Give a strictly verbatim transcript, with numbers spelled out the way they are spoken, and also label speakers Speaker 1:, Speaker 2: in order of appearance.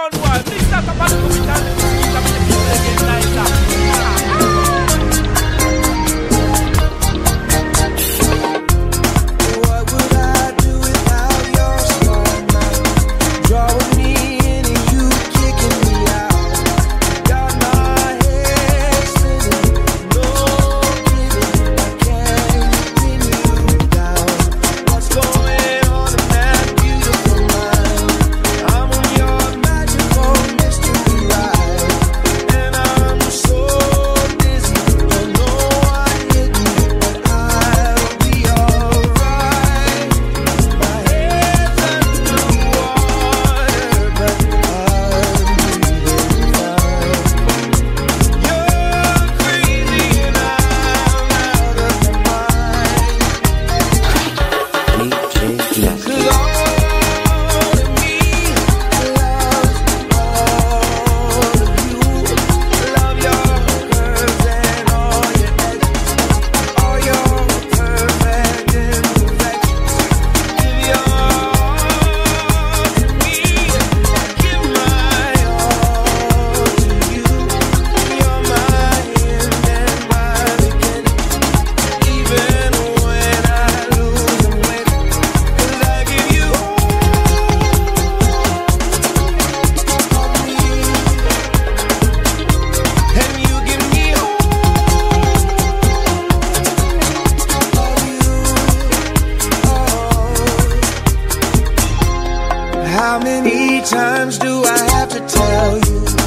Speaker 1: sound boy. Mix that up a little bit and mix up the people again nicer.
Speaker 2: What would I do without your smart mouth? Drawing me in and you kicking me out. Got my head spinning, no kidding. I can't pin you down. What's going on in that beautiful mind? I'm on your magical mystery ride, and I'm so dizzy. Don't know what hit me, but I'll be alright. My head's underwater, but I'm breathing fine. You're crazy and I'm out of my mind. 'Cause all of me loves all of you. Love your curves and all your edges, all your perfect imperfections. Give your all to me, give my all to you. You're my end and my beginning, even when I lose and win. 'Cause I give you all of me, and you give me all of you. How many times do I have to tell you?